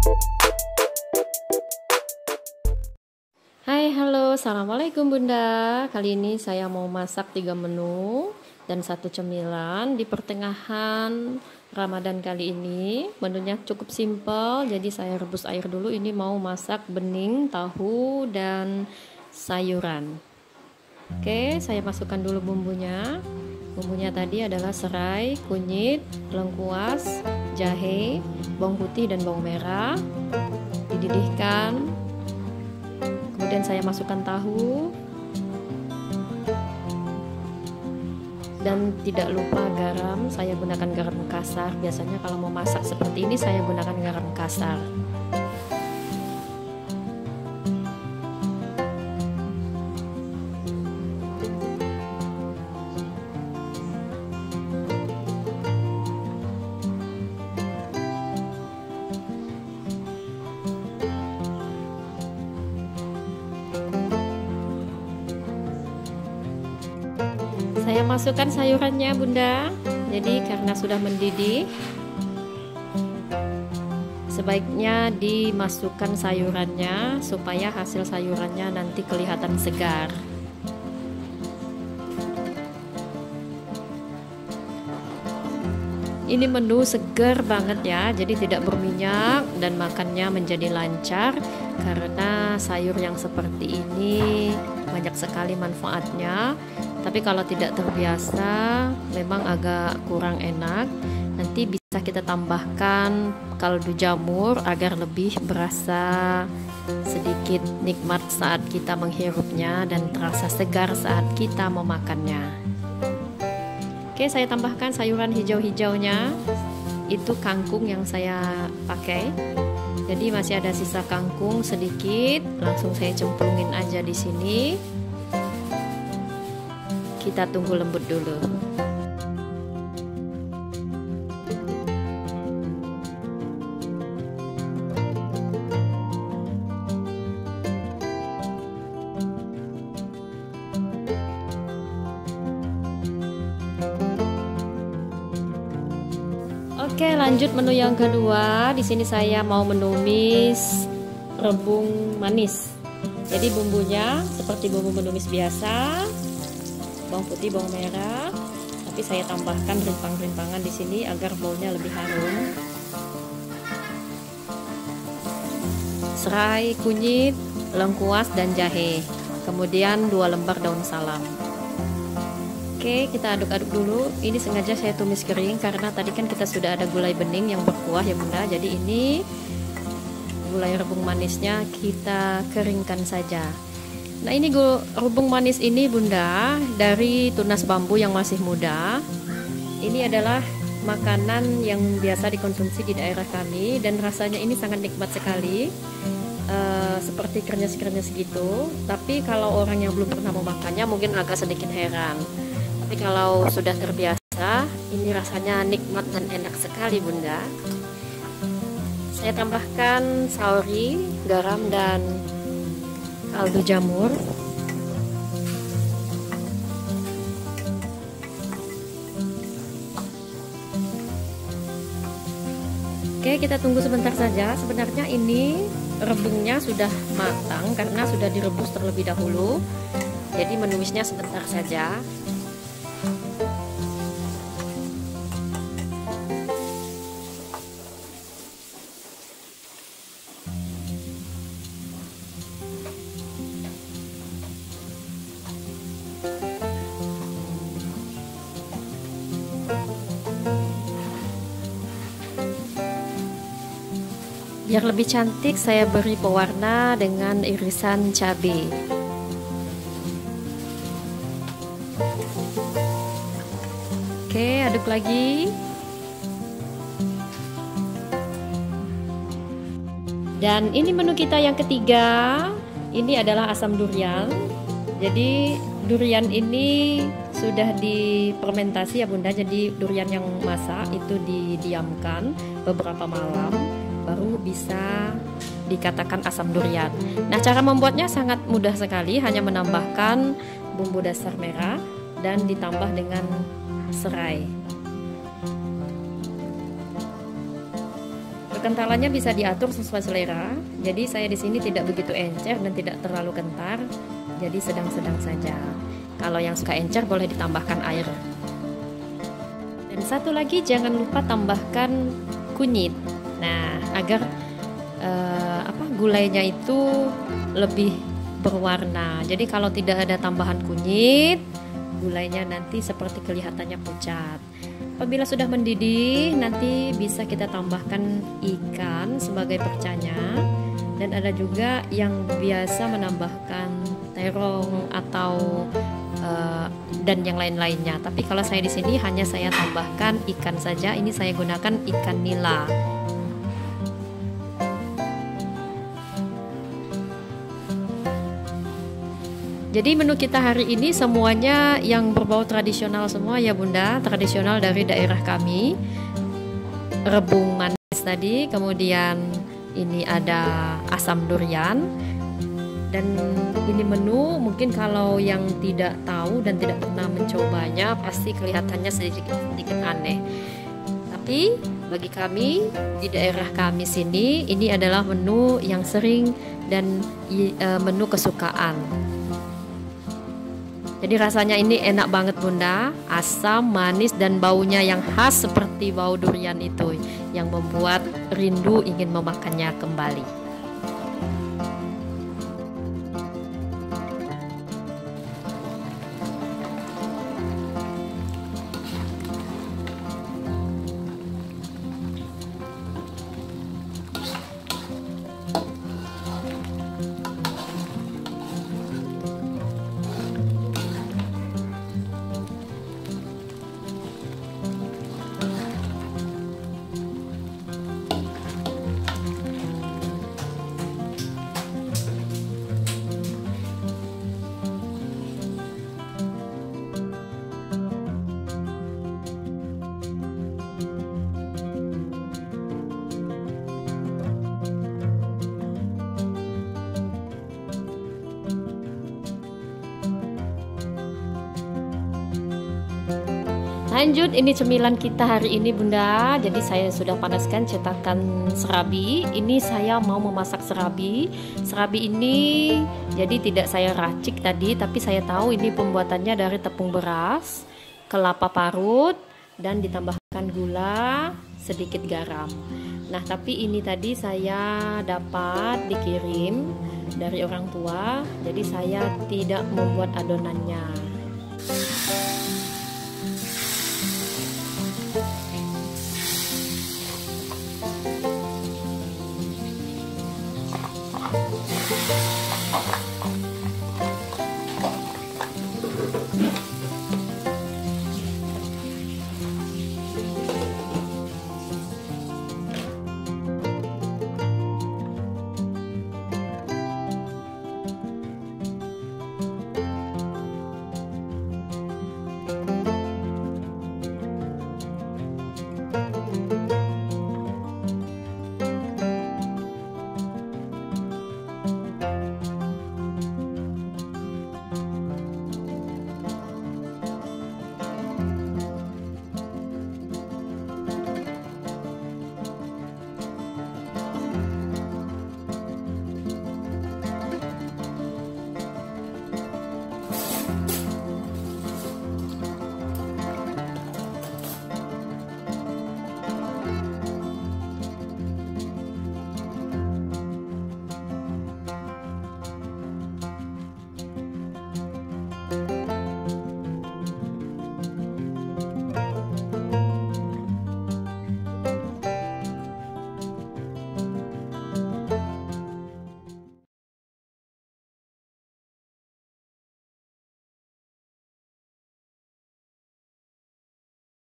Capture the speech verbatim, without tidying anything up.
Hai, halo, assalamualaikum Bunda. Kali ini saya mau masak tiga menu dan satu cemilan di pertengahan Ramadan kali ini. Menunya cukup simpel, jadi saya rebus air dulu. Ini mau masak bening, tahu, dan sayuran. Oke, saya masukkan dulu bumbunya. Bumbunya tadi adalah serai, kunyit, lengkuas, jahe, bawang putih, dan bawang merah. Dididihkan. Kemudian saya masukkan tahu dan tidak lupa garam. Saya gunakan garam kasar. Biasanya kalau mau masak seperti ini saya gunakan garam kasar. Saya masukkan sayurannya Bunda. Jadi karena sudah mendidih, sebaiknya dimasukkan sayurannya supaya hasil sayurannya nanti kelihatan segar. Ini menu segar banget ya, jadi tidak berminyak dan makannya menjadi lancar karena sayur yang seperti ini banyak sekali manfaatnya. Tapi kalau tidak terbiasa memang agak kurang enak. Nanti bisa kita tambahkan kaldu jamur agar lebih berasa sedikit nikmat saat kita menghirupnya dan terasa segar saat kita memakannya. Oke, saya tambahkan sayuran hijau-hijaunya. Itu kangkung yang saya pakai. Jadi masih ada sisa kangkung sedikit, langsung saya cemplungin aja di sini. Kita tunggu lembut dulu. Oke, lanjut menu yang kedua. Di sini saya mau menumis rebung manis. Jadi bumbunya seperti bumbu menumis biasa, bawang putih, bawang merah, tapi saya tambahkan rimpang-rimpangan di sini agar baunya lebih harum. Serai, kunyit, lengkuas, dan jahe. Kemudian dua lembar daun salam. Oke, kita aduk-aduk dulu. Ini sengaja saya tumis kering karena tadi kan kita sudah ada gulai bening yang berkuah ya Bunda. Jadi ini gulai rebung manisnya kita keringkan saja. Nah, ini rebung manis ini Bunda dari tunas bambu yang masih muda. Ini adalah makanan yang biasa dikonsumsi di daerah kami dan rasanya ini sangat nikmat sekali. Uh, seperti krenyes-krenyes gitu. Tapi kalau orang yang belum pernah memakannya mungkin agak sedikit heran. Tapi kalau sudah terbiasa, ini rasanya nikmat dan enak sekali Bunda. Saya tambahkan saori, garam, dan kaldu jamur. Oke, kita tunggu sebentar saja. Sebenarnya ini rebungnya sudah matang karena sudah direbus terlebih dahulu. Jadi menumisnya sebentar saja. Biar lebih cantik, saya beri pewarna dengan irisan cabai. Oke, aduk lagi. Dan ini menu kita yang ketiga. Ini adalah asam durian. Jadi durian ini sudah difermentasi ya Bunda. Jadi durian yang masak itu didiamkan beberapa malam, baru bisa dikatakan asam durian. Nah, cara membuatnya sangat mudah sekali, hanya menambahkan bumbu dasar merah dan ditambah dengan serai. Kekentalannya bisa diatur sesuai selera. Jadi saya di sini tidak begitu encer dan tidak terlalu kentar. Jadi sedang-sedang saja. Kalau yang suka encer boleh ditambahkan air. Dan satu lagi, jangan lupa tambahkan kunyit. Nah, agar uh, apa gulainya itu lebih berwarna. Jadi kalau tidak ada tambahan kunyit, gulainya nanti seperti kelihatannya pucat. Apabila sudah mendidih, nanti bisa kita tambahkan ikan sebagai percanya. Dan ada juga yang biasa menambahkan terong atau uh, dan yang lain-lainnya. Tapi kalau saya di sini hanya saya tambahkan ikan saja. Ini saya gunakan ikan nila. Jadi menu kita hari ini semuanya yang berbau tradisional semua ya Bunda, tradisional dari daerah kami. Rebung manis tadi, kemudian ini ada asam durian. Dan ini menu mungkin kalau yang tidak tahu dan tidak pernah mencobanya pasti kelihatannya sedikit, sedikit aneh. Tapi bagi kami di daerah kami sini, ini adalah menu yang sering dan e, menu kesukaan. Jadi rasanya ini enak banget Bunda, asam, manis, dan baunya yang khas seperti bau durian itu yang membuat rindu ingin memakannya kembali. Lanjut, ini cemilan kita hari ini Bunda. Jadi saya sudah panaskan cetakan serabi. Ini saya mau memasak serabi. Serabi ini jadi tidak saya racik tadi, tapi saya tahu ini pembuatannya dari tepung beras, kelapa parut, dan ditambahkan gula, sedikit garam. Nah, tapi ini tadi saya dapat dikirim dari orang tua, jadi saya tidak membuat adonannya.